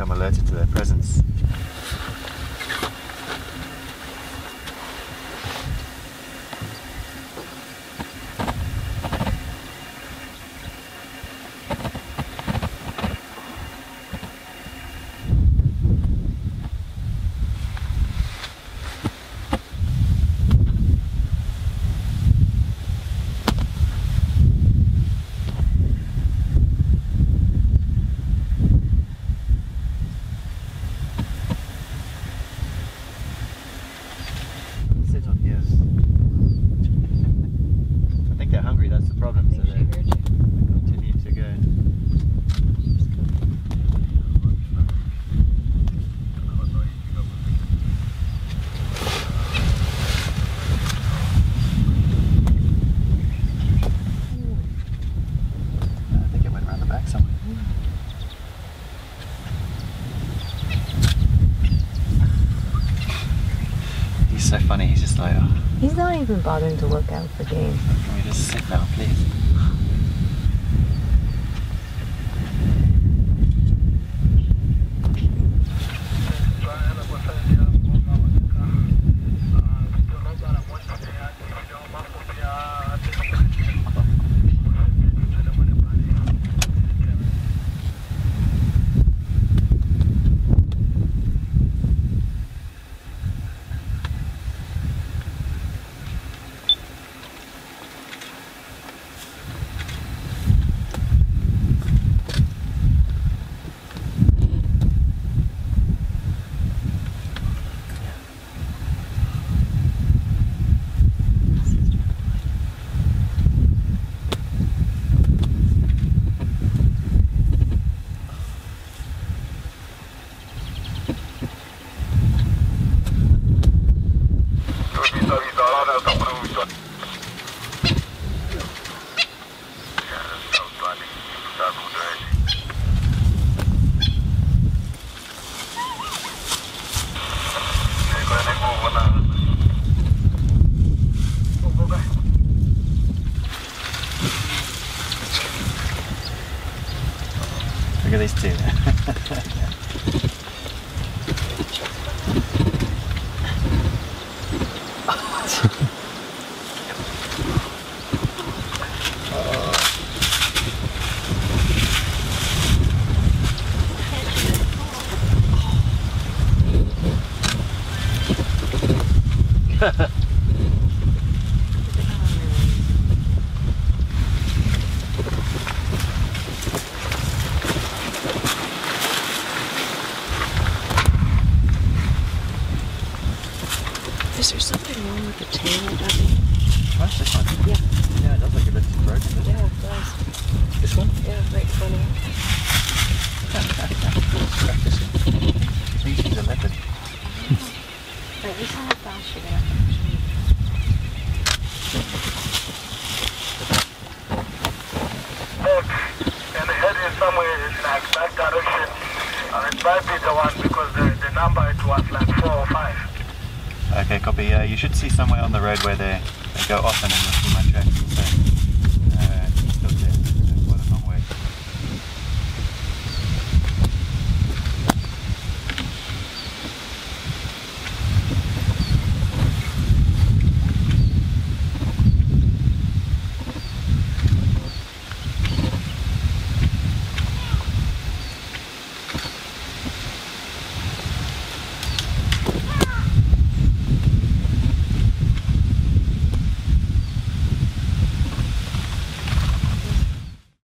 become alerted to their presence. So funny, he's just like, oh. He's not even bothering to look out for game. Can we just sit now, please? Look at these two. Is there something wrong with the tail of that thing? What? This one? Yeah. Yeah, it does look a bit broken, doesn't it? Yeah, it does. This one? Yeah, right funny. Practicing. She thinks she's a leopard. Right, this is how fast you're gonna Look, and heading somewhere like that direction. It might be the one because the number it was like 4 or 5. Okay, copy. You should see somewhere on the road where they go off and then you'll see my tracks. So